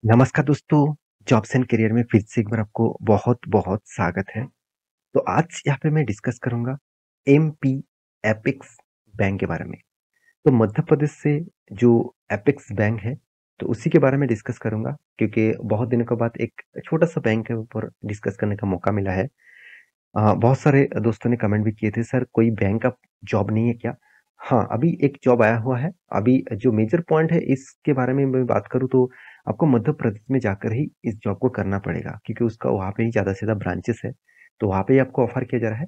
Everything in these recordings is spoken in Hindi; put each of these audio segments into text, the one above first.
नमस्कार दोस्तों, जॉब्स एंड करियर में फिर से एक बार आपको बहुत-बहुत स्वागत है। तो आज यहाँ पे मैं डिस्कस करूँगा एमपी एपेक्स बैंक के बारे में। तो मध्य प्रदेश से जो एपेक्स बैंक है, तो उसी के बारे में डिस्कस करूँगा क्योंकि बहुत दिनों के बाद एक छोटा-सा बैंक के ऊपर डिस्कस करने का मौका मिला है। बहुत सारे दोस्तों ने कमेंट भी किए थे, सर कोई बैंक का जॉब नहीं है क्या? हाँ, अभी एक जॉब आया हुआ है। अभी जो मेजर पॉइंट है इसके बारे में मैं बात करूँ तो आपको मध्य प्रदेश में जाकर ही इस जॉब को करना पड़ेगा क्योंकि उसका वहाँ पे ही ज़्यादा से ज़्यादा ब्रांचेस है। तो वहाँ पे ही आपको ऑफर किया जा रहा है।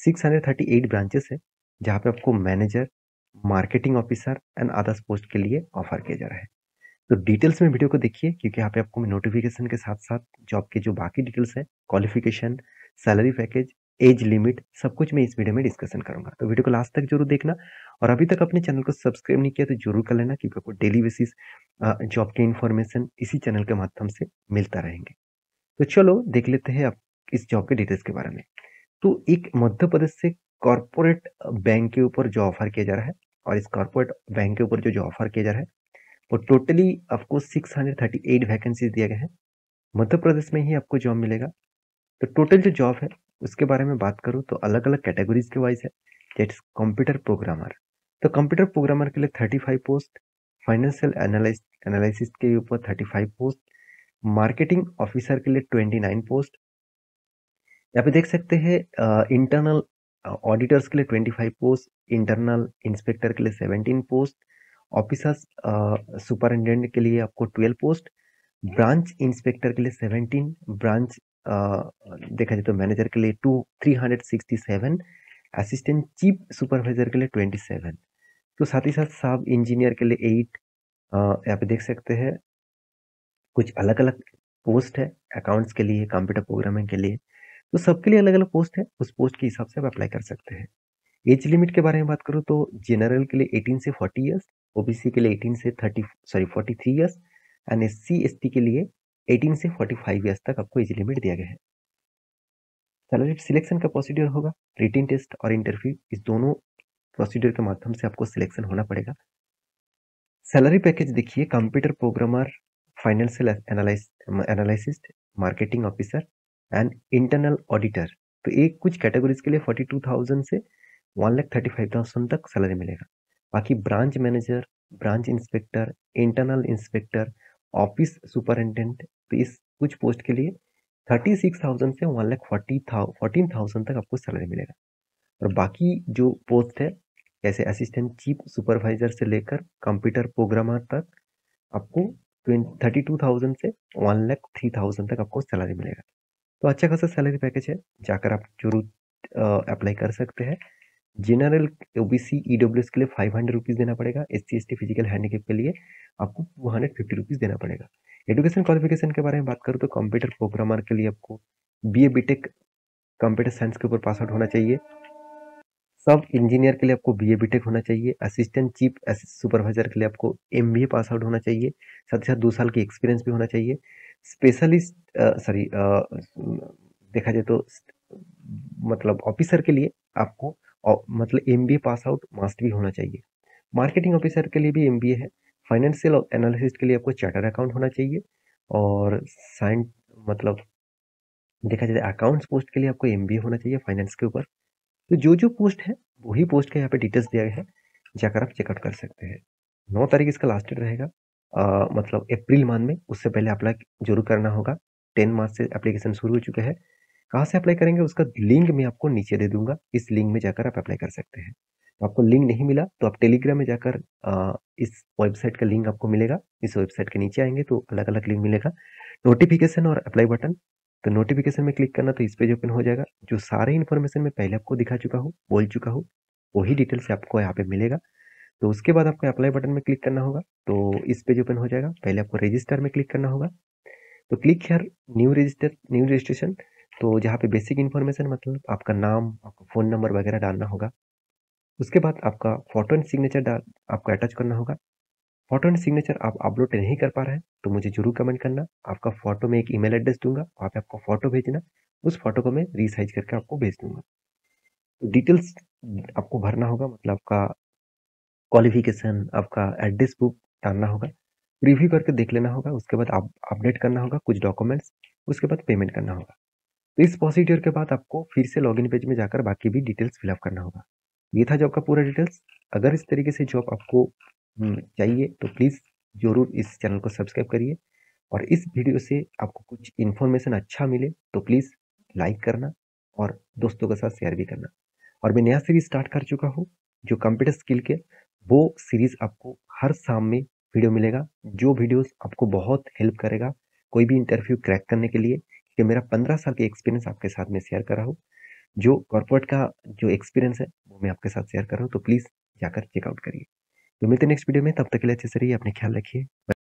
638 ब्रांचेस है, जहाँ पे आपको manager, marketing officer and others post के लिए ऑफर किया जा रहा है। तो डिटेल्स में वीडियो को देखिए क्योंकि यहाँ पे आपको मैं नोटिफिकेशन के साथ-साथ जॉब के जो बाकी डिटेल्स हैं, qualification, salary package, age limit सब कुछ मैं इस वीडियो में डिस्कशन करूँगा। तो वीडियो को लास्ट तक ज़रूर देखना और अभी तक अपने चैनल को सब्सक्राइब नहीं किया तो ज़रूर कर लेना क्योंकि आपको डेली बेसिस जॉब के इन्फॉर्मेशन इसी चैनल के माध्यम से मिलता रहेंगे। तो चलो देख लेते हैं अब इस जॉब के डिटेल्स के बारे में। तो एक मध्य प्रदेश से कॉर्पोरेट बैंक के ऊपर जो ऑफर किया जा रहा है और इस कॉर्पोरेट बैंक के ऊपर जो ऑफर किया जा रहा है वो टोटली आपको 638 वैकेंसीज दिए गए हैं। मध्य प्रदेश में ही आपको जॉब मिलेगा। तो टोटल जो जॉब है उसके बारे में बात करूँ तो अलग-अलग कैटेगरीज के वाइज है। That's computer programmer. तो कंप्यूटर प्रोग्रामर के लिए 35 पोस्ट, फाइनेंशियल एनालिसिस के ऊपर 35 पोस्ट, मार्केटिंग ऑफिसर के लिए 29 पोस्ट। यहाँ पे देख सकते हैं इंटरनल ऑडिटर्स के लिए 25 पोस्ट, इंटरनल इंस्पेक्टर के लिए 17 पोस्ट, ऑफिसर्स सुपरिटेंडेंट के लिए आपको 12 पोस्ट, ब्रांच इंस्पेक्टर के लिए 17, ब्रांच देखा जाए तो मैनेजर के लिए 367, असिस्टेंट चीफ सुपरवाइजर के लिए 27। तो साथ ही साथ सब इंजीनियर के लिए 8। यहाँ पे देख सकते हैं कुछ अलग अलग पोस्ट है अकाउंट्स के लिए, कंप्यूटर प्रोग्रामिंग के लिए। तो सबके लिए अलग अलग पोस्ट है, उस पोस्ट के हिसाब से आप अप्लाई कर सकते हैं। एज लिमिट के बारे में बात करूँ तो जनरल के लिए 18 से 40 इयर्स, ओबीसी के लिए 18 से 43 इयर्स एंड एससी एसटी के लिए 18 से 45 इयर्स तक आपको एज लिमिट दिया गया है। सैलरी सिलेक्शन का प्रोसीड्यूर होगा रिटन टेस्ट और इंटरव्यू, इस दोनों प्रोसीड्यूर के माध्यम से आपको सिलेक्शन होना पड़ेगा। सैलरी पैकेज देखिए, computer programmer, financial analyst, marketing officer and internal auditor. तो एक कुछ कैटेगरीज के लिए 42,000 से 1,35,000 तक सैलरी मिलेगा। बाकी branch manager, branch inspector, internal inspector, office superintendent, तो इस कुछ पोस्ट के लिए 36,000 से 1,14,000 तक आपको सैलरी मिलेगा। और बाकी जो पोस्ट है जैसे असिस्टेंट चीफ सुपरवाइजर से लेकर कंप्यूटर प्रोग्रामर तक आपको 32,000 से 1,03,000 तक आपको सैलरी मिलेगा। तो अच्छा खासा सैलरी पैकेज है, जाकर आप जरूर अप्लाई कर सकते हैं। जनरल ओबीसी ईडब्ल्यूएस के लिए 500 रुपीज देना पड़ेगा। एससी एसटी फिजिकल हैंडीकैप के लिए आपको 250 रुपीज देना पड़ेगा। एजुकेशन क्वालिफिकेशन के बारे में बात करूँ तो कंप्यूटर प्रोग्रामर के लिए आपको बीए बीटेक कंप्यूटर साइंस के ऊपर पास आउट होना चाहिए। सब इंजीनियर के लिए आपको बीए बीटेक होना चाहिए। असिस्टेंट चीफ सुपरवाइजर के लिए आपको एमबीए पास आउट होना चाहिए। साथ ही साथ 2 साल की एक्सपीरियंस भी होना चाहिए। स्पेशलिस्ट सॉरी देखा जाए तो मतलब ऑफिसर के लिए आपको मतलब एमबीए पास आउट मस्ट भी होना चाहिए। मार्केटिंग ऑफिसर के लिए भी एमबीए है। फाइनेंशियल एनालिसिस्ट के लिए आपको चार्टर अकाउंट होना चाहिए। और साइंस मतलब देखा जाए अकाउंट्स पोस्ट के लिए आपको एमबीए होना चाहिए फाइनेंस के ऊपर। तो जो पोस्ट है वही पोस्ट का यहाँ पे डिटेल्स दिया गया है, जाकर आप चेकआउट कर सकते हैं। 9 तारीख इसका लास्ट डेट रहेगा, मतलब अप्रैल मंथ में, उससे पहले अप्लाई जरूर करना होगा। 10 मार्च से एप्लीकेशन शुरू हो चुका है। कहाँ से अप्लाई करेंगे उसका लिंक मैं आपको नीचे दे दूंगा, इस लिंक में जाकर आप अप्लाई कर सकते हैं। तो आपको लिंक नहीं मिला तो आप टेलीग्राम में जाकर इस वेबसाइट का लिंक आपको मिलेगा। इस वेबसाइट के नीचे आएंगे तो अलग अलग लिंक मिलेगा, नोटिफिकेशन और अप्लाई बटन। तो नोटिफिकेशन में क्लिक करना तो इस पेज ओपन हो जाएगा। जो सारे इन्फॉर्मेशन मैं पहले आपको दिखा चुका हूँ, बोल चुका हूँ, वही डिटेल्स आपको यहाँ पे मिलेगा। तो उसके बाद आपको अप्लाई बटन में क्लिक करना होगा तो इस पेज ओपन हो जाएगा। पहले आपको रजिस्टर में क्लिक करना होगा। तो क्लिक हियर न्यू रजिस्ट्रेशन। तो जहाँ पे बेसिक इन्फॉर्मेशन मतलब आपका नाम, आपका फ़ोन नंबर वगैरह डालना होगा। उसके बाद आपका फोटो एंड सिग्नेचर आपको अटैच करना होगा। फोटो एंड सिग्नेचर आप अपलोड नहीं कर पा रहे हैं तो मुझे जरूर कमेंट करना। आपका फोटो में एक ईमेल एड्रेस दूंगा, वहाँ पे आपको फोटो भेजना। उस फोटो को मैं रीसाइज करके आपको भेज दूंगा। डिटेल्स आपको भरना होगा, मतलब आपका क्वालिफिकेशन, आपका एड्रेस बुक डालना होगा। प्रीव्यू करके देख लेना होगा, उसके बाद आप अपडेट करना होगा कुछ डॉक्यूमेंट्स, उसके बाद पेमेंट करना होगा। तो इस प्रोसीजर के बाद आपको फिर से लॉगिन पेज में जाकर बाकी भी डिटेल्स फिल अप करना होगा। ये था जॉब का पूरा डिटेल्स। अगर इस तरीके से जॉब आपको चाहिए तो प्लीज़ ज़रूर इस चैनल को सब्सक्राइब करिए, और इस वीडियो से आपको कुछ इन्फॉर्मेशन अच्छा मिले तो प्लीज़ लाइक करना और दोस्तों के साथ शेयर भी करना। और मैं नया सीरीज़ स्टार्ट कर चुका हूँ जो कंप्यूटर स्किल के, वो सीरीज़ आपको हर शाम में वीडियो मिलेगा, जो वीडियोस आपको बहुत हेल्प करेगा कोई भी इंटरव्यू क्रैक करने के लिए, कि मेरा 15 साल का एक्सपीरियंस आपके साथ में शेयर कर रहा हूँ। जो कॉर्पोरेट का जो एक्सपीरियंस है वो मैं आपके साथ शेयर कर रहा हूँ, तो प्लीज़ जाकर चेकआउट करिए। तो मिलते हैं नेक्स्ट वीडियो में, तब तक के लिए अच्छे से रहिए, अपने ख्याल रखिए।